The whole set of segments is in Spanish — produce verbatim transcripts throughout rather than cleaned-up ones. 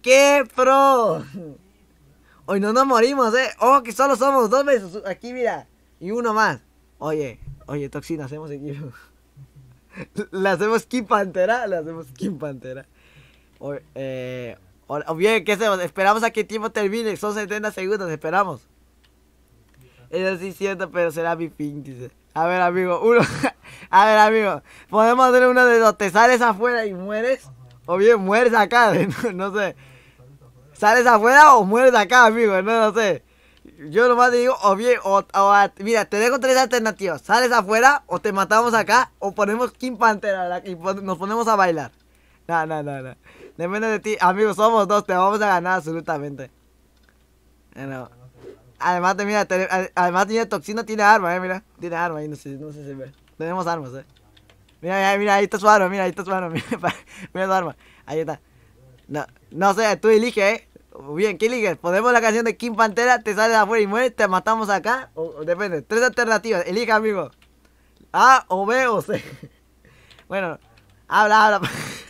¡Qué pro! Hoy no nos morimos, eh. Ojo que solo somos dos veces. Aquí, mira. Y uno más. Oye, oye, Toxina, hacemos equipo. Le hacemos King Pantera. Le hacemos King Pantera. O, eh, o, o bien, ¿qué hacemos? Esperamos a que el tiempo termine. Son setenta segundos, esperamos. Eso sí es cierto, pero será mi fin, dice. A ver, amigo, uno. A ver, amigo. Podemos hacer uno de dos. Te sales afuera y mueres. O bien mueres acá. No, no sé. ¿Sales afuera o mueres acá, amigo? No, no sé. Yo nomás te digo, o bien, o, o mira, te dejo tres alternativas. Sales afuera, o te matamos acá, o ponemos King Pantera, ¿verdad? Y pon, nos ponemos a bailar. No, no, no, no. Depende de ti. Amigos, somos dos, te vamos a ganar absolutamente. Bueno, además, te, mira, te, además tiene Toxina, tiene arma, eh, mira. Tiene arma ahí, no sé, no sé si ve. Tenemos armas, eh. Mira, mira, mira, ahí está su arma, mira, ahí está su arma, mira, mira su arma. Ahí está. No, no sé, tú eliges, eh. Bien, ¿qué eliges? ¿Ponemos la canción de King Pantera, te sales afuera y mueres, te matamos acá? O, o depende, tres alternativas, elige, amigo. A, o B, o C. Bueno, habla, habla.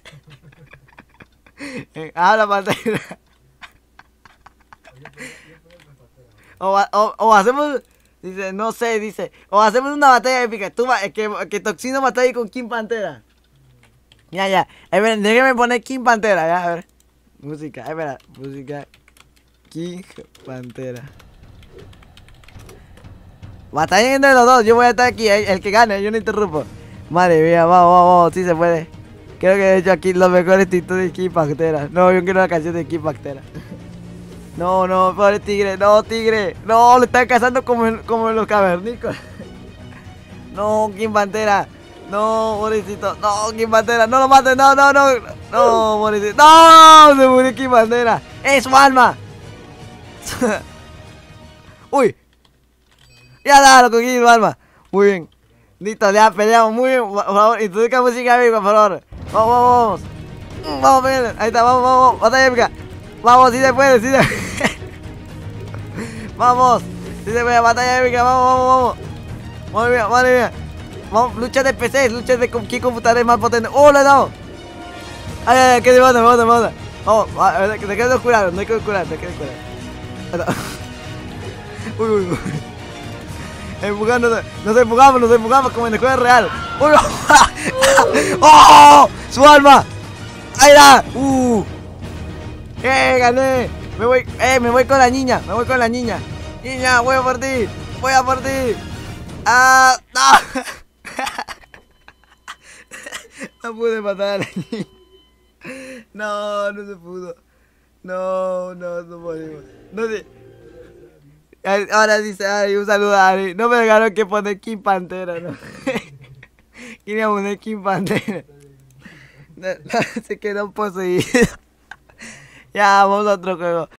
Habla, Pantera. O, o, o hacemos, dice, no sé, dice, o hacemos una batalla épica. Tú, que, que Toxino batalla con King Pantera. Ya, ya, a ver, déjame poner King Pantera, ya, a ver. Música, espera, música. King Pantera. Batalla entre los dos, yo voy a estar aquí, el, el que gane, yo no interrumpo. Madre mía, vamos, vamos, vamos, sí se puede. Creo que he hecho aquí los mejores títulos de King Pantera. No, yo quiero la canción de King Pantera. No, no, pobre tigre, no, tigre. No, lo están cazando como en, como en los cavernícolas. No, King Pantera. No, pobrecito. No, King Pantera. No lo maten. No, no, no. No, pobrecito. No, se murió King Pantera. Es su alma. Uy. Ya da, lo cogí su alma. Muy bien. Listo, ya peleamos. Muy bien. Por favor, introduzca música épica, por favor. Vamos, vamos, vamos. Vamos, bien. Ahí está, vamos, vamos. Batalla épica. Vamos, si se puede, si se puede. Vamos. Si se puede, batalla épica. Vamos, vamos, vamos. Madre mía, madre mía. Vamos, lucha de P C, lucha de qué computadora es más potente. ¡Oh, le he dado! ¡Ay, ay, ay! ¡Que te manda, me manda, me manda! Vamos, te quedas curado, no hay que curar, te quedas curado. Uy, uy, uy. Empujando, nos empujamos, nos empujamos como en el juego real. ¡Uy! ¡Oh! ¡Su alma! ¡Ahí está! ¡Uh! ¡Eh, gané! Me voy, eh, me voy con la niña, me voy con la niña. Niña, voy a por ti, voy a por ti. ¡Ah! ¡No! No pude matar a la niña. No, no se pudo. No, no, no podemos. No sé. Ahora dice, ay, un saludo a Ari. No me dejaron que poner King Pantera, ¿no? Quería poner King Pantera. No, no, se quedó poseído. Ya, vamos a otro juego.